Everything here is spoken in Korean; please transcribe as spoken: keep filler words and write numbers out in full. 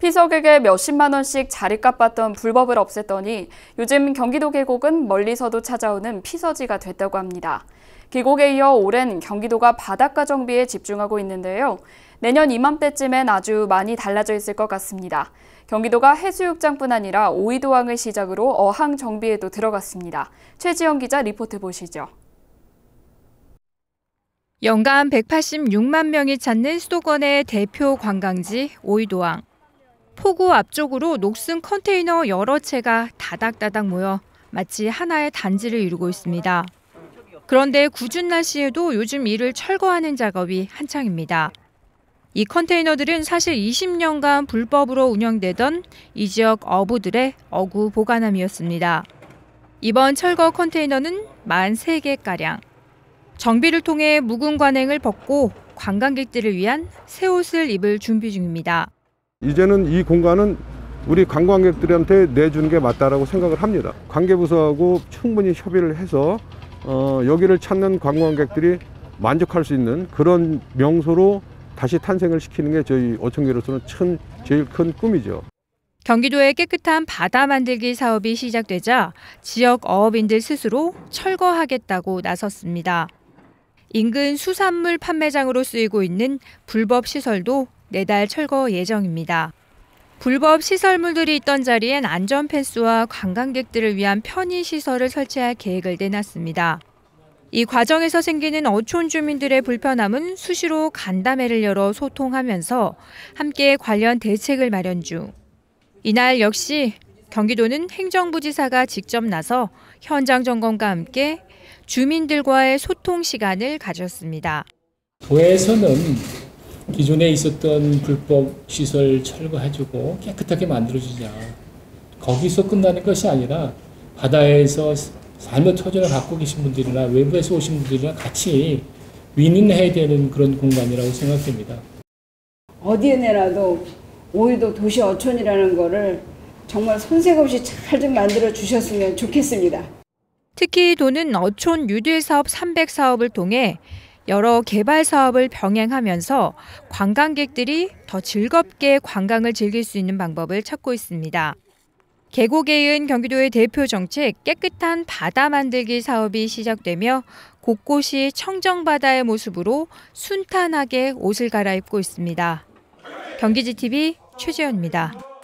피서객에 몇십만 원씩 자릿값 받던 불법을 없앴더니 요즘 경기도 계곡은 멀리서도 찾아오는 피서지가 됐다고 합니다. 계곡에 이어 올해는 경기도가 바닷가 정비에 집중하고 있는데요. 내년 이맘때쯤엔 아주 많이 달라져 있을 것 같습니다. 경기도가 해수욕장뿐 아니라 오이도항을 시작으로 어항 정비에도 들어갔습니다. 최지영 기자 리포트 보시죠. 연간 백팔십육만 명이 찾는 수도권의 대표 관광지 오이도항. 포구 앞쪽으로 녹슨 컨테이너 여러 채가 다닥다닥 모여 마치 하나의 단지를 이루고 있습니다. 그런데 궂은 날씨에도 요즘 이를 철거하는 작업이 한창입니다. 이 컨테이너들은 사실 이십 년간 불법으로 운영되던 이 지역 어부들의 어구 보관함이었습니다. 이번 철거 컨테이너는 사십삼 개가량. 정비를 통해 묵은 관행을 벗고 관광객들을 위한 새 옷을 입을 준비 중입니다. 이제는 이 공간은 우리 관광객들한테 내주는 게 맞다라고 생각을 합니다. 관계부서하고 충분히 협의를 해서 어, 여기를 찾는 관광객들이 만족할 수 있는 그런 명소로 다시 탄생을 시키는 게 저희 어촌계로서는 큰, 제일 큰 꿈이죠. 경기도의 깨끗한 바다 만들기 사업이 시작되자 지역 어업인들 스스로 철거하겠다고 나섰습니다. 인근 수산물 판매장으로 쓰이고 있는 불법 시설도 내달 철거 예정입니다. 불법 시설물들이 있던 자리엔 안전 펜스와 관광객들을 위한 편의 시설을 설치할 계획을 내놨습니다. 이 과정에서 생기는 어촌 주민들의 불편함은 수시로 간담회를 열어 소통하면서 함께 관련 대책을 마련 중. 이날 역시 경기도는 행정부지사가 직접 나서 현장 점검과 함께 주민들과의 소통 시간을 가졌습니다. 도에서는 기존에 있었던 불법 시설 철거해주고 깨끗하게 만들어주자. 거기서 끝나는 것이 아니라 바다에서 삶의 터전을 갖고 계신 분들이나 외부에서 오신 분들이랑 같이 윈윈해야 되는 그런 공간이라고 생각됩니다. 어디에 내라도 오이도 도시 어촌이라는 거를 정말 손색 없이 잘 좀 만들어 주셨으면 좋겠습니다. 특히 도는 어촌 뉴딜 사업 삼백 사업을 통해 여러 개발 사업을 병행하면서 관광객들이 더 즐겁게 관광을 즐길 수 있는 방법을 찾고 있습니다. 계곡에 이은 경기도의 대표 정책 깨끗한 바다 만들기 사업이 시작되며 곳곳이 청정바다의 모습으로 순탄하게 옷을 갈아입고 있습니다. 경기지티비 최지연입니다.